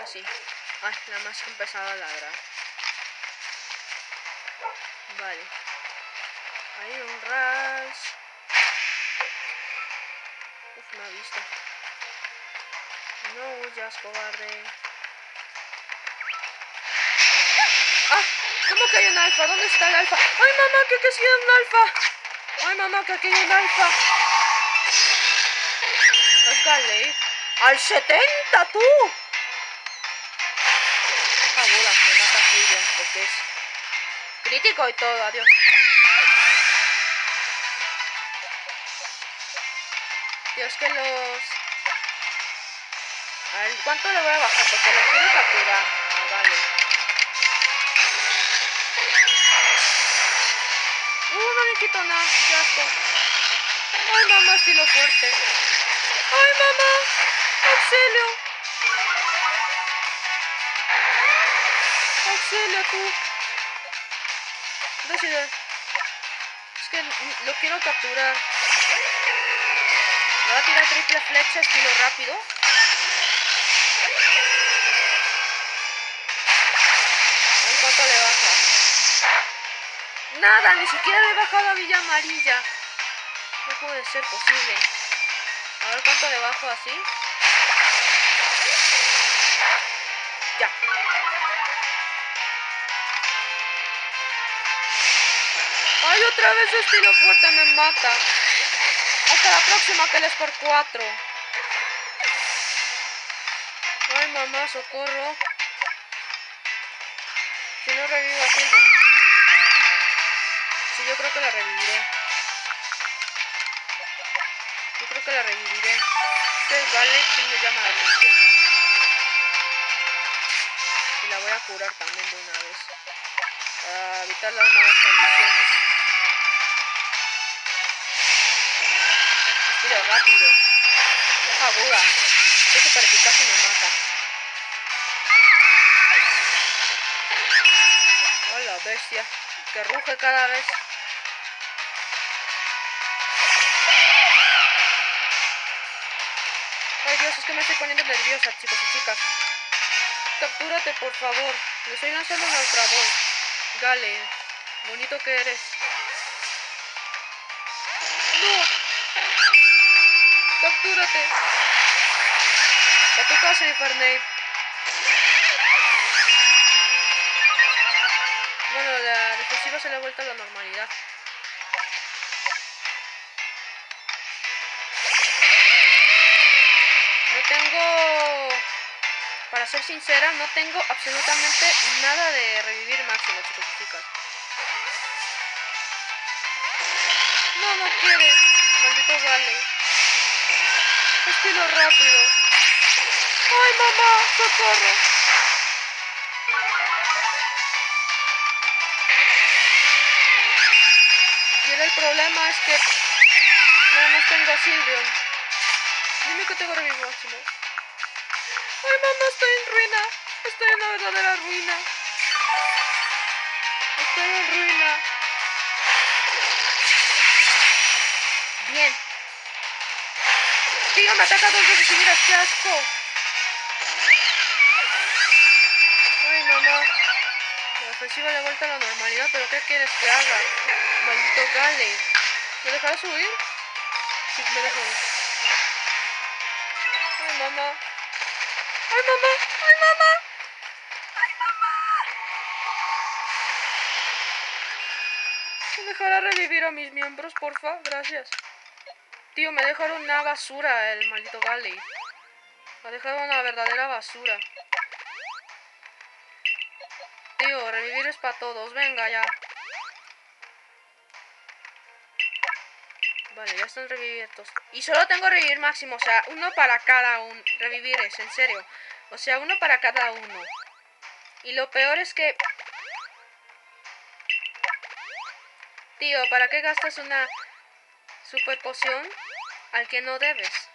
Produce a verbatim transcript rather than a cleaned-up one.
sí. Ay, la más ha empezado a ladrar. Vale. Hay un ras. Uf, me ha visto. No huyas, cobarde. ¡Ah! ¿Cómo que hay un alfa? ¿Dónde está el alfa? ¡Ay, mamá, que aquí hay un alfa! ¡Ay, mamá, que aquí hay un alfa! Es Gallade. ¡Al setenta, tú! Esta bola me mata a Sylveon porque es crítico y todo. Adiós. Dios, que los... A ver, ¿cuánto le voy a bajar? Porque lo quiero capturar. Ah, vale. Uh, no le quito nada. Qué asco. Ay, mamá, estilo fuerte. Ay, mamá. Auxilio. Auxilio, tú. Decide. Es que lo quiero capturar. Me va a tirar triple flecha estilo rápido. A ver cuánto le baja. Nada, ni siquiera le he bajado a Villa Amarilla. No puede ser posible. A ver cuánto le bajo así. Ya. Ay, otra vez estilo fuerte me mata. Hasta la próxima, que les por cuatro. Ay, mamá, socorro. Si no revivo a Sylveon. Sí, yo creo que la reviviré. Yo creo que la reviviré. Este Gallade sí me llama la atención. Y la voy a curar también de una vez. Para evitar las malas condiciones. Estilo rápido. Deja aguda. Es súper eficaz y me mata. ¡Oh, la bestia! Que ruge cada vez. Ay, Dios, es que me estoy poniendo nerviosa, chicos y chicas. Captúrate, por favor. Le estoy lanzando un Ultra Ball. Gallade, bonito que eres. ¡No! ¡Captúrate! A tu casa, Infernape. Bueno, la defensiva se le ha vuelto a la normalidad. No tengo... Para ser sincera, no tengo absolutamente nada de revivir máximo, chicos y chicas. No, no quiere. Maldito Gallade. Estilo rápido. ¡Ay, mamá! ¡Socorro! Y ahora el problema es que nada más tengo a Sylveon. Dime que tengo revivo máximo. ¡Ay, mamá! Estoy en ruina. Estoy en una verdadera ruina. Estoy en ruina. Bien. Tío, me ataca dos veces y mira, qué asco. Ay, mamá. La ofensiva le ha vuelto a la normalidad, pero ¿qué quieres que haga? Maldito Gallade. ¿Me dejarás subir? Sí, me dejo ir. Ay, mamá. ¡Ay, mamá! ¡Ay, mamá! ¡Ay, mamá! ¿Me dejará revivir a mis miembros, porfa? Gracias. Tío, me dejaron una basura el maldito Gallade. Me ha dejado una verdadera basura. Tío, revivir es para todos. Venga, ya. Vale, ya están revividos. Y solo tengo revivir máximo. O sea, uno para cada uno. Revivir es, en serio. O sea, uno para cada uno. Y lo peor es que... Tío, ¿para qué gastas una super poción al que no debes?